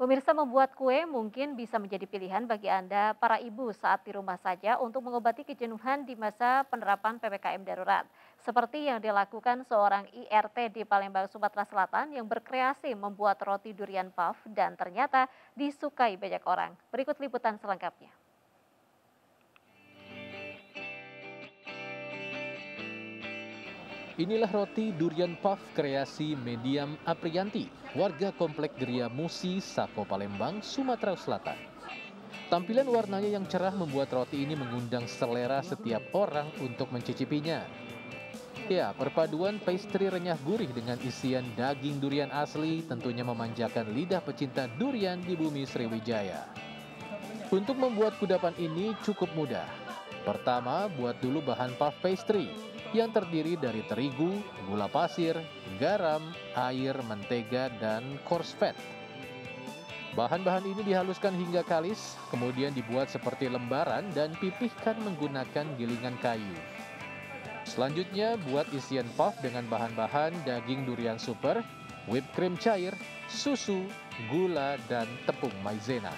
Pemirsa, membuat kue mungkin bisa menjadi pilihan bagi Anda para ibu saat di rumah saja untuk mengobati kejenuhan di masa penerapan PPKM darurat. Seperti yang dilakukan seorang IRT di Palembang, Sumatera Selatan yang berkreasi membuat roti durian puff dan ternyata disukai banyak orang. Berikut liputan selengkapnya. Inilah roti durian puff kreasi Mediam Aprianti, warga Komplek Geria Musi, Sako Palembang, Sumatera Selatan. Tampilan warnanya yang cerah membuat roti ini mengundang selera setiap orang untuk mencicipinya. Ya, perpaduan pastry renyah gurih dengan isian daging durian asli tentunya memanjakan lidah pecinta durian di bumi Sriwijaya. Untuk membuat kudapan ini cukup mudah. Pertama, buat dulu bahan puff pastry yang terdiri dari terigu, gula pasir, garam, air, mentega, dan coarse fat. Bahan-bahan ini dihaluskan hingga kalis, kemudian dibuat seperti lembaran dan pipihkan menggunakan gilingan kayu. Selanjutnya, buat isian puff dengan bahan-bahan daging durian super, whipped cream cair, susu, gula, dan tepung maizena.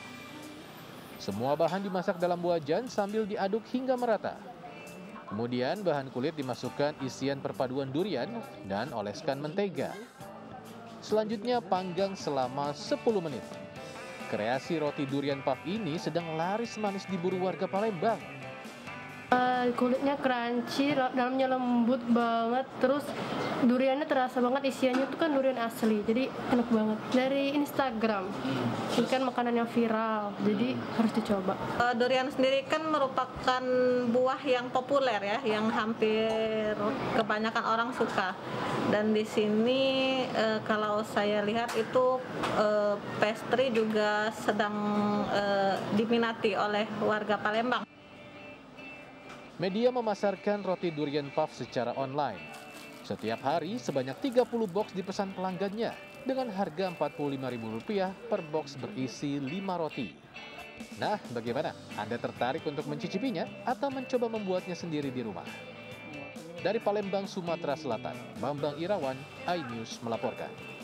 Semua bahan dimasak dalam wajan sambil diaduk hingga merata. Kemudian bahan kulit dimasukkan isian perpaduan durian dan oleskan mentega. Selanjutnya panggang selama 10 menit. Kreasi roti durian puff ini sedang laris manis diburu warga Palembang. Kulitnya crunchy, dalamnya lembut banget, terus duriannya terasa banget, isiannya tuh kan durian asli, jadi enak banget. Dari Instagram, ini kan makanan yang viral, jadi harus dicoba. Durian sendiri kan merupakan buah yang populer ya, yang hampir kebanyakan orang suka. Dan di sini kalau saya lihat itu pastry juga sedang diminati oleh warga Palembang. Media memasarkan roti durian puff secara online. Setiap hari sebanyak 30 box dipesan pelanggannya dengan harga Rp45.000 per box berisi 5 roti. Nah, bagaimana? Anda tertarik untuk mencicipinya atau mencoba membuatnya sendiri di rumah? Dari Palembang, Sumatera Selatan, Bambang Irawan, iNews melaporkan.